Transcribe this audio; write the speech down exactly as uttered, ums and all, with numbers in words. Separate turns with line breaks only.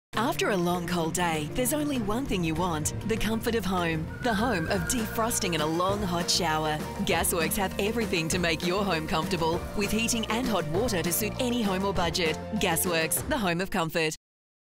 After a long cold day, there's only one thing you want, the comfort of home. The home of defrosting and a long hot shower. Gasworks have everything to make your home comfortable, with heating and hot water to suit any home or budget. Gasworks, the home of comfort.